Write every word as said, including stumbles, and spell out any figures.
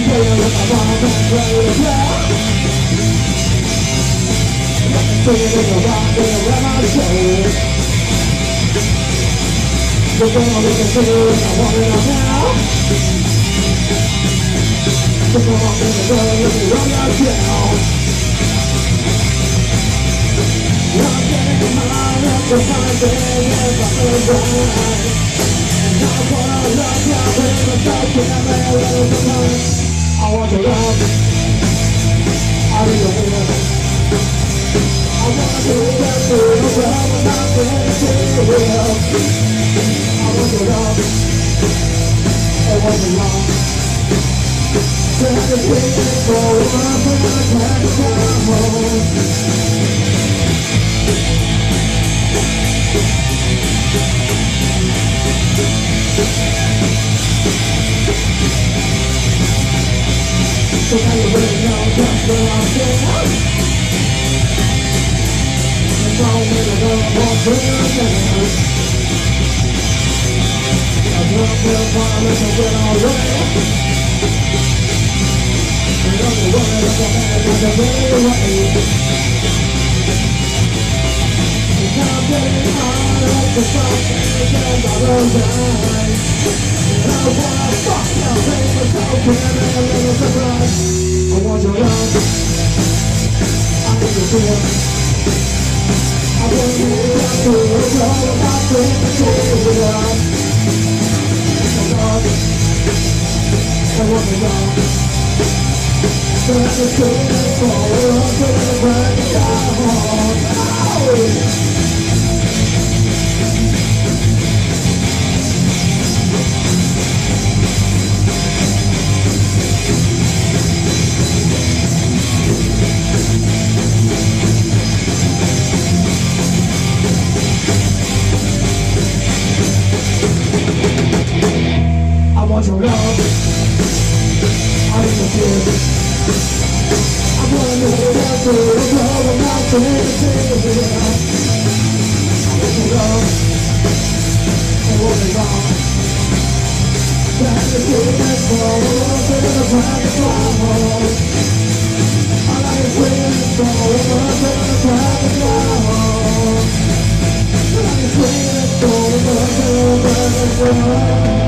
playing with my mom and play the ground. Singing in the rock and around my soul. You're gonna look at me and I want it all now. So come on, baby girl, let me run that down. I'm getting high up to find things if I feel right. And I wanna love you, baby, myself, and I'm a little bit mine. I want your love, I need your love. I wanna do that for you, but I'm not ready to live. I want your love, I want your love. Trying to take it for a while, but I'm trying to come home. So now you really know just where I'm going. And don't need to go more further. I've looked real far, listen to it already. And I'm the one that's a man that's a very right. And I'm getting hard up to something because I don't die. And I wanna fuck now, baby, so can I a little surprise? I want your love, I need your feel. I want you to come to it's all about bringing to the love. I want your love, I want your love. Trying to take it for a long time, but it's down. I want your love, I need your fear. I wanna know that you're the love I'm not ready to live. I want your love, I want your love. Trying to take it for a long time, trying to fly home. I like waiting for a long time, trying to fly home. I like waiting for a long time, trying to fly home.